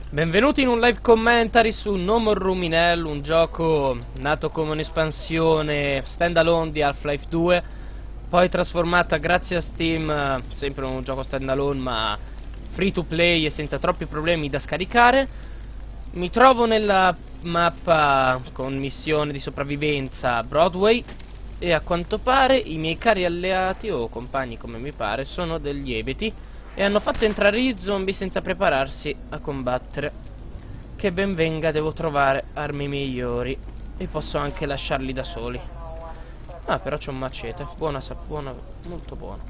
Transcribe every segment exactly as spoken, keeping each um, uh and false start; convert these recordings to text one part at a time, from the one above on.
Benvenuti in un live commentary su No More Room in Hell, un gioco nato come un'espansione standalone di Half-Life due, poi trasformata grazie a Steam, sempre un gioco standalone ma free to play e senza troppi problemi da scaricare. Mi trovo nella mappa con missione di sopravvivenza Broadway e a quanto pare i miei cari alleati, o compagni come mi pare, sono degli ebeti e hanno fatto entrare gli zombie senza prepararsi a combattere. Che ben venga, devo trovare armi migliori e posso anche lasciarli da soli. Ah, però c'è un macete. Buona, sa buona, molto buono.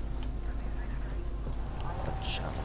Facciamo.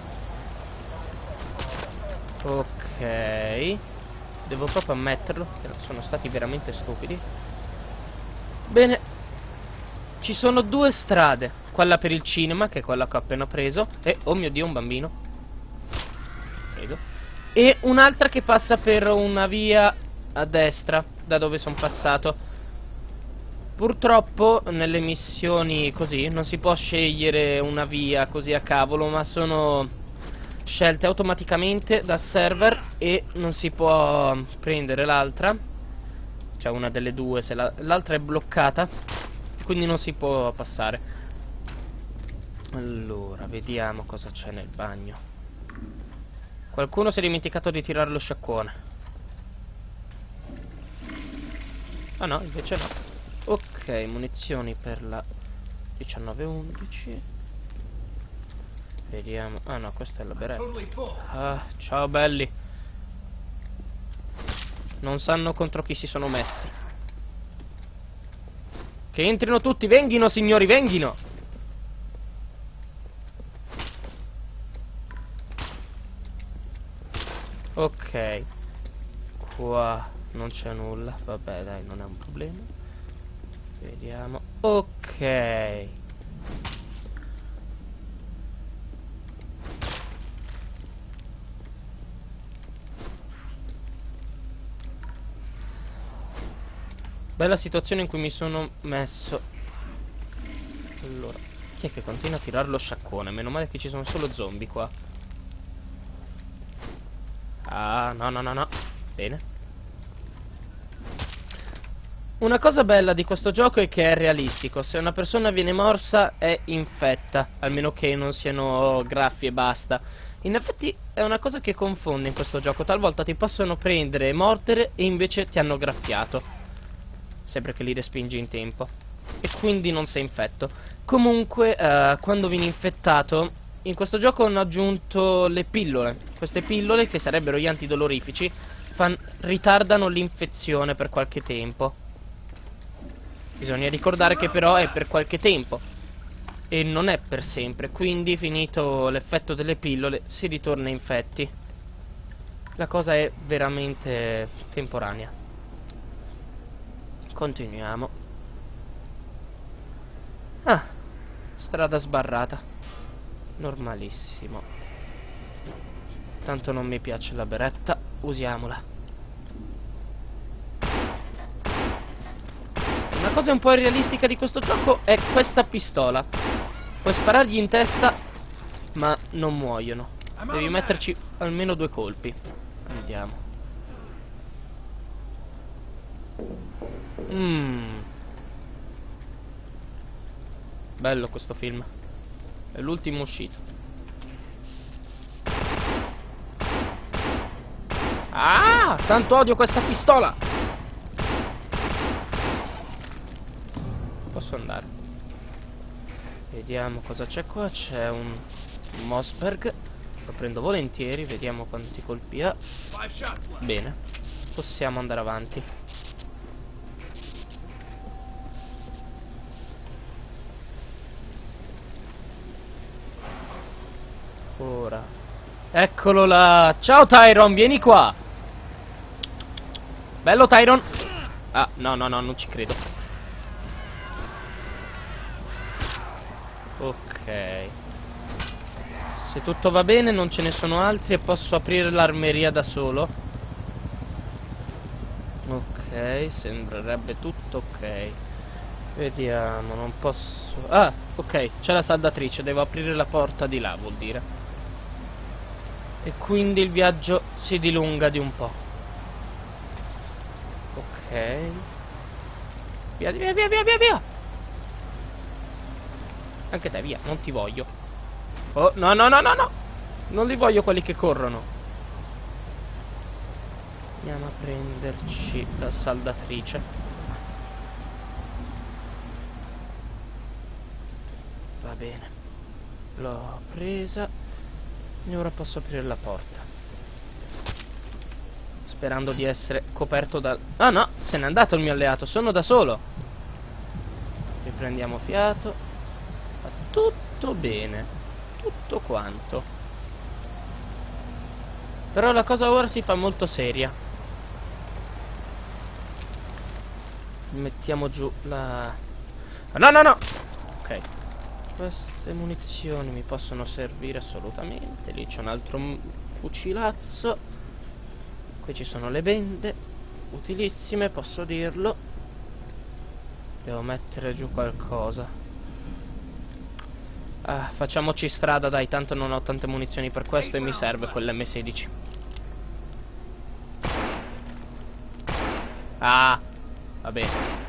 Ok. Devo proprio ammetterlo, che sono stati veramente stupidi. Bene. Ci sono due strade, quella per il cinema, che è quella che ho appena preso, e, oh mio Dio, un bambino preso, e un'altra che passa per una via a destra, da dove sono passato. Purtroppo nelle missioni così non si può scegliere una via così a cavolo, ma sono scelte automaticamente dal server e non si può prendere l'altra, cioè una delle due, se l'altra è bloccata, quindi non si può passare. Allora, vediamo cosa c'è nel bagno. Qualcuno si è dimenticato di tirare lo sciacquone. Ah no, invece no. Ok, munizioni per la diciannove undici. Vediamo. Ah no, questa è la beretta. Ah, ciao belli. Non sanno contro chi si sono messi. Che entrino tutti, venghino signori, venghino! Ok. Qua non c'è nulla, vabbè dai, non è un problema. Vediamo. Ok. Bella situazione in cui mi sono messo. Allora, chi è che continua a tirare lo sciacquone? Meno male che ci sono solo zombie qua. Ah, no, no, no, no. Bene. Una cosa bella di questo gioco è che è realistico. Se una persona viene morsa è infetta, almeno che non siano graffi e basta. In effetti è una cosa che confonde in questo gioco. Talvolta ti possono prendere e mordere e invece ti hanno graffiato, sempre che li respingi in tempo, e quindi non sei infetto. Comunque eh, quando vieni infettato, in questo gioco hanno aggiunto le pillole. Queste pillole, che sarebbero gli antidolorifici, fan, ritardano l'infezione per qualche tempo. Bisogna ricordare che però è per qualche tempo e non è per sempre, quindi finito l'effetto delle pillole si ritorna infetti. La cosa è veramente temporanea. Continuiamo. Ah, strada sbarrata. Normalissimo. Tanto non mi piace la beretta, usiamola. Una cosa un po' irrealistica di questo gioco è questa pistola. Puoi sparargli in testa, ma non muoiono. Devi metterci almeno due colpi. Andiamo. Mmm. Bello questo film. È l'ultimo uscito. Ah, tanto odio questa pistola. Posso andare. Vediamo cosa c'è qua. C'è un Mossberg. Lo prendo volentieri. Vediamo quanti colpi ha. Bene. Possiamo andare avanti. Ora. Eccolo là. Ciao Tyron, vieni qua. Bello Tyron. Ah, no, no, no, non ci credo. Ok. Se tutto va bene, non ce ne sono altri e posso aprire l'armeria da solo. Ok, sembrerebbe tutto ok. Vediamo, non posso... Ah, ok, c'è la saldatrice, devo aprire la porta di là, vuol dire. E quindi il viaggio si dilunga di un po'. Ok. Via, via, via, via, via, via. Anche te, via, non ti voglio. Oh, no, no, no, no, no. Non li voglio quelli che corrono. Andiamo a prenderci la saldatrice. Va bene. L'ho presa. E ora posso aprire la porta. Sperando di essere coperto dal... Ah no, se n'è andato il mio alleato, sono da solo. Riprendiamo fiato. Va tutto bene. Tutto quanto. Però la cosa ora si fa molto seria. Mettiamo giù la... No, no, no! Ok. Queste munizioni mi possono servire assolutamente. Lì c'è un altro fucilazzo. Qui ci sono le bende. Utilissime, posso dirlo. Devo mettere giù qualcosa. Ah, facciamoci strada, dai, tanto non ho tante munizioni per questo e mi serve quell'emme sedici. Ah, va bene.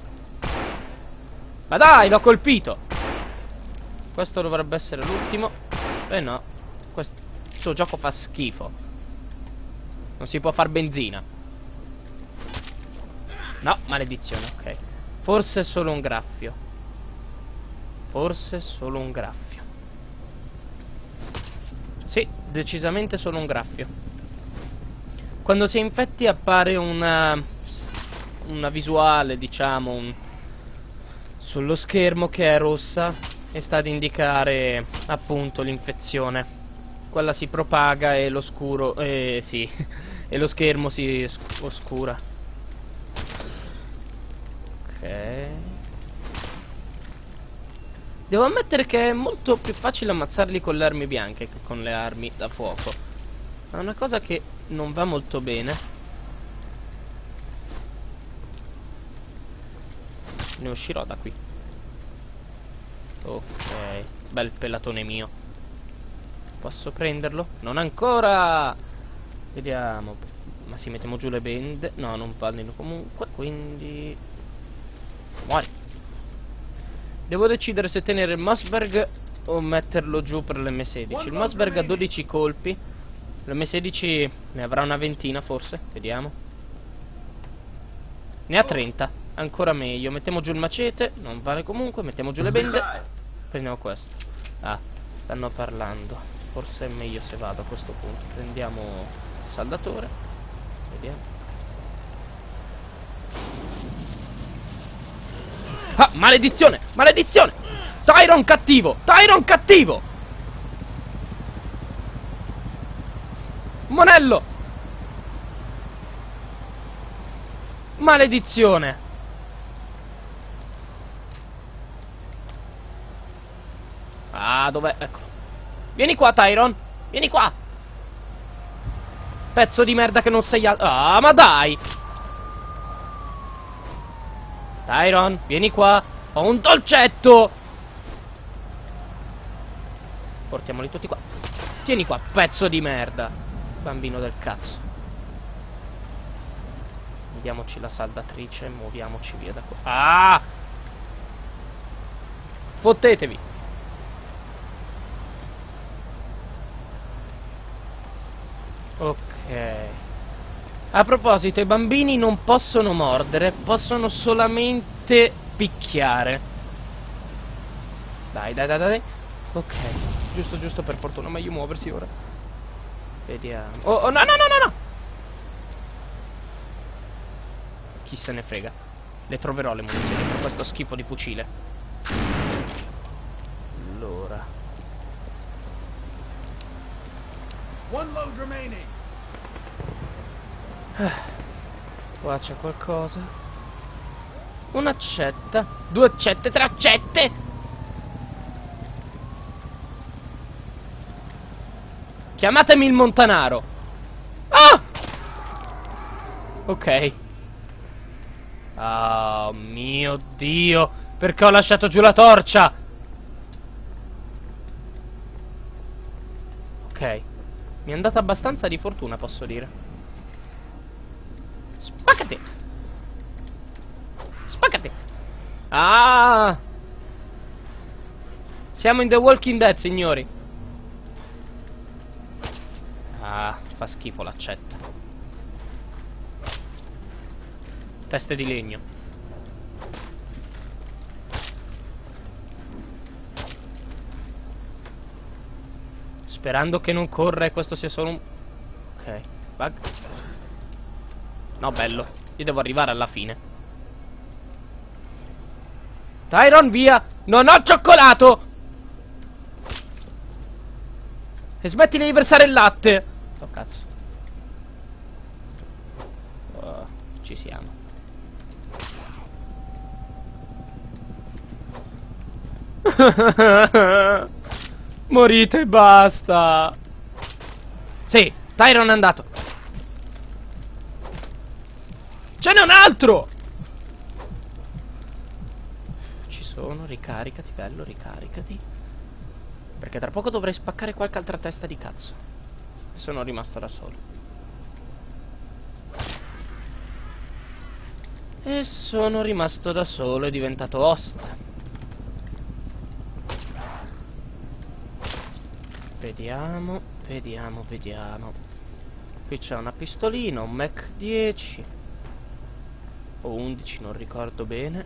Ma dai, l'ho colpito! Questo dovrebbe essere l'ultimo. Eh no, questo gioco fa schifo. Non si può far benzina. No, maledizione, ok. Forse è solo un graffio. Forse è solo un graffio. Sì, decisamente solo un graffio. Quando si è infetti appare una Una visuale, diciamo, un, sullo schermo che è rossa e sta ad indicare appunto l'infezione. Quella si propaga e lo scuro eh, sì, e lo schermo si oscura. Ok. Devo ammettere che è molto più facile ammazzarli con le armi bianche che con le armi da fuoco. È una cosa che non va molto bene. Ne uscirò da qui. Ok, bel pelatone mio. Posso prenderlo? Non ancora! Vediamo. Ma si mettiamo giù le bende. No, non vanno comunque, quindi... Muori. Devo decidere se tenere il Mossberg o metterlo giù per l'emme sedici. Il Mossberg ha dodici colpi. L'emme sedici ne avrà una ventina forse. Vediamo. Ne ha trenta. Ancora meglio. Mettiamo giù il macete. Non vale comunque. Mettiamo giù le bende. Prendiamo questo. Ah, stanno parlando. Forse è meglio se vado a questo punto. Prendiamo il saldatore. Vediamo. Ah, maledizione! Maledizione! Tyron cattivo! Tyron cattivo! Monello! Maledizione! Ah, dov'è? Eccolo. Vieni qua, Tyron! Vieni qua! Pezzo di merda che non sei al... Ah, ma dai! Tyron, vieni qua! Ho un dolcetto! Portiamoli tutti qua. Tieni qua, pezzo di merda! Bambino del cazzo. Vediamoci la saldatrice, muoviamoci via da qua. Ah! Fottetevi! Ok. A proposito, i bambini non possono mordere, possono solamente picchiare. Dai, dai, dai, dai. Ok, giusto, giusto, per fortuna, meglio muoversi ora. Vediamo. Oh, oh, no, no, no, no, no! Chi se ne frega. Le troverò le munizioni per questo schifo di fucile. Allora. One load remaining. Ah, qua c'è qualcosa. Un'accetta. Due accette, tre accette. Chiamatemi il Montanaro. Ah! Ok. Oh mio Dio, perché ho lasciato giù la torcia? Ok. Mi è andata abbastanza di fortuna, posso dire. Spaccati! Spaccati! Ah! Siamo in The Walking Dead, signori. Ah, fa schifo l'accetta. Teste di legno. Sperando che non corra e questo sia solo un... Ok, bug. No, bello. Io devo arrivare alla fine. Tyron, via! Non ho cioccolato! E smettila di versare il latte! Oh, cazzo. Oh, ci siamo. Morite e basta. Sì, Tyron è andato. Ce n'è un altro. Ci sono, ricaricati, bello, ricaricati. Perché tra poco dovrei spaccare qualche altra testa di cazzo. E sono rimasto da solo. E sono rimasto da solo, è diventato host. Vediamo, vediamo, vediamo. Qui c'è una pistolina, un Mac dieci o undici, non ricordo bene.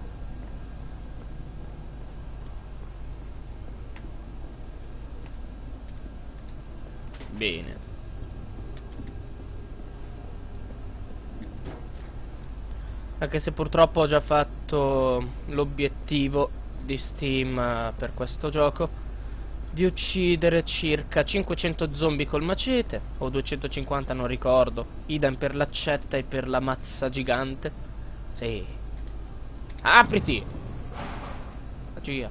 Bene. Anche se purtroppo ho già fatto l'obiettivo di Steam uh, per questo gioco, di uccidere circa cinquecento zombie col macete, o duecentocinquanta, non ricordo. Idem per l'accetta e per la mazza gigante. Sì. Apriti! Magia.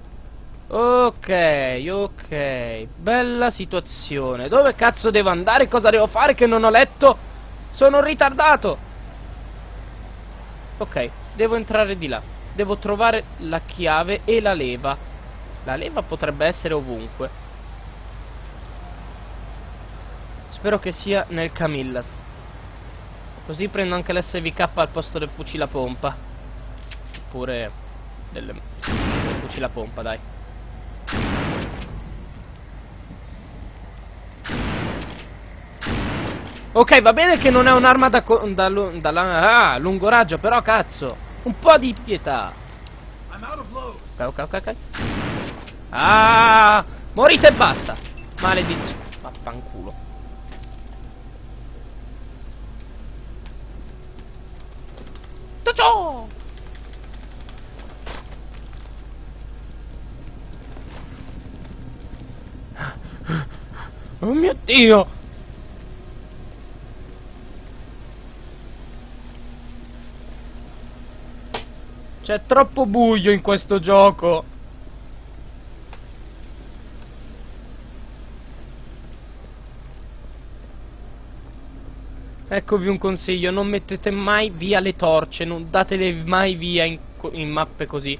Ok, ok. Bella situazione. Dove cazzo devo andare? Cosa devo fare che non ho letto? Sono ritardato. Ok, devo entrare di là. Devo trovare la chiave e la leva. La leva potrebbe essere ovunque. Spero che sia nel Camillas. Così prendo anche l'S V K al posto del fucile a pompa. Oppure del fucile a pompa, dai. Ok, va bene che non è un'arma da, da, da, da ah, lungo raggio, però cazzo, un po' di pietà. Ok, ok, ok, ok. Ah, morite e basta. Maledizione. Vaffanculo. Ciao. Oh mio Dio. C'è troppo buio in questo gioco. Eccovi un consiglio, non mettete mai via le torce, non datele mai via in, in mappe così.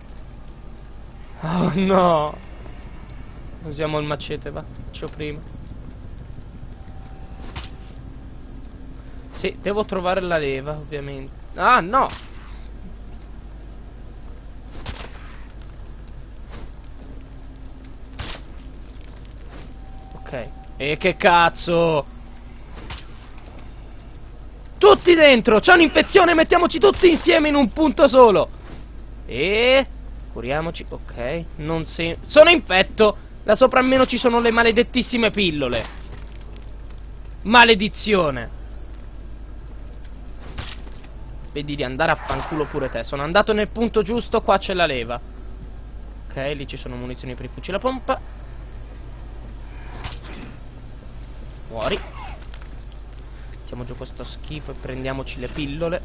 Oh no. Usiamo il macete, va, faccio prima. Sì, devo trovare la leva, ovviamente. Ah, no! Ok. E che cazzo? Tutti dentro! C'è un'infezione, mettiamoci tutti insieme in un punto solo! E... curiamoci, ok. Non si... sono infetto! Là sopra almeno ci sono le maledettissime pillole. Maledizione! Vedi di andare a fanculo pure te. Sono andato nel punto giusto, qua c'è la leva. Ok, lì ci sono munizioni per il fucile a pompa. Muori. Mettiamo giù questo schifo e prendiamoci le pillole.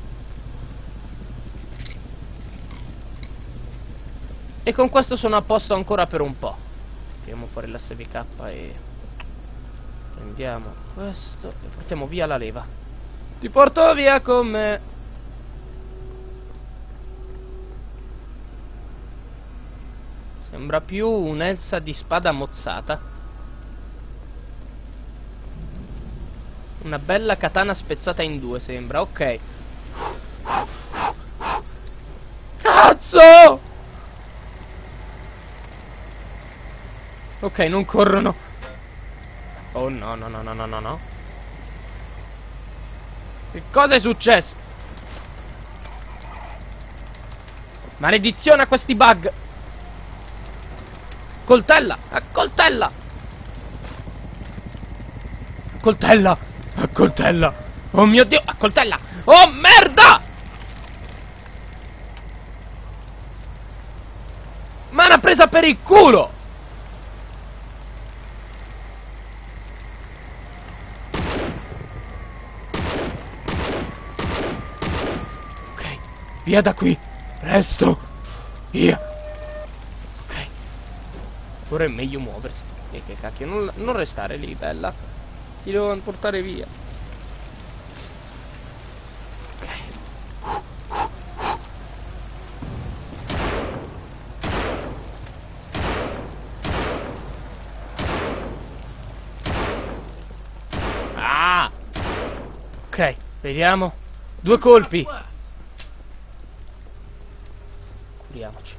E con questo sono a posto ancora per un po'. Tiriamo fuori la S V K e prendiamo questo e portiamo via la leva. Ti porto via con me. Sembra più un'Elsa di spada mozzata. Una bella katana spezzata in due, sembra. Ok. Cazzo! Ok, non corrono. Oh no, no, no, no, no, no, no. Che cosa è successo? Maledizione a questi bug. Coltella, accoltella. Coltella, accoltella. Oh mio Dio, accoltella. Oh merda! Ma l'ha presa per il culo. Ok, via da qui. Presto. Via. Ok. Ora è meglio muoversi. E che cacchio, non, non restare lì, bella. Ti devo portare via. Ok. Ah! Ok, vediamo. Due colpi. Curiamoci.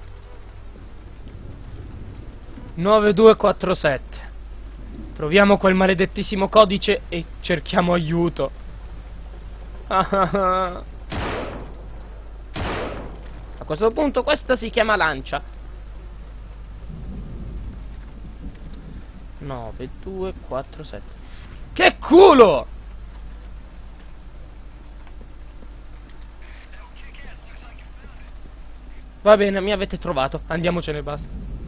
nove due quattro sette. Troviamo quel maledettissimo codice e cerchiamo aiuto. A questo punto questa si chiama lancia. nove due quattro sette. Che culo! Va bene, mi avete trovato. Andiamocene, basta.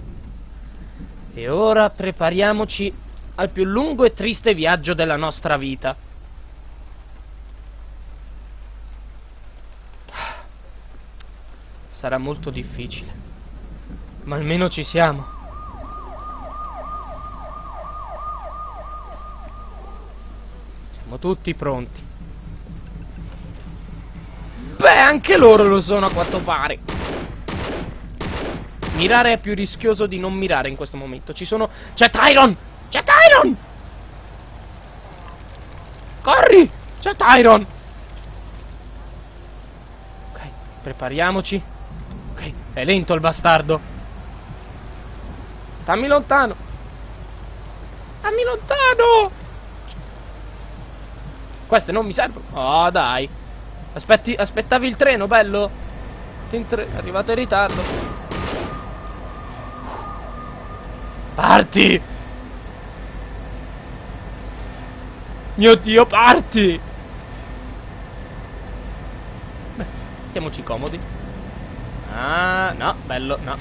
E ora prepariamoci al più lungo e triste viaggio della nostra vita. Sarà molto difficile, ma almeno ci siamo. Siamo tutti pronti. Beh, anche loro lo sono a quanto pare. Mirare è più rischioso di non mirare in questo momento. Ci sono... C'è Tyron! C'è Tyron! Corri! C'è Tyron! Ok, prepariamoci. Ok, è lento il bastardo. Stammi lontano. Stammi lontano! Queste non mi servono. Oh, dai. Aspetti, aspettavi il treno, bello? È arrivato in ritardo. Parti! Mio Dio, parti! Beh, mettiamoci comodi. Ah, no, bello, no.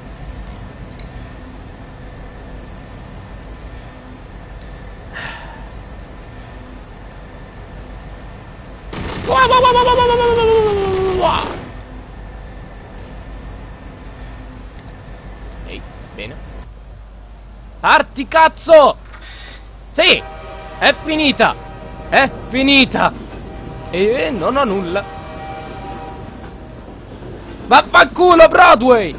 Ehi, bene. Parti, cazzo! Sì! È finita! È finita! E non ho nulla. Vaffanculo, Broadway!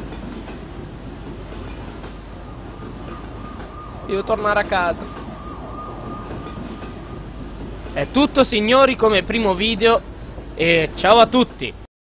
Devo tornare a casa. È tutto, signori, come primo video. E ciao a tutti!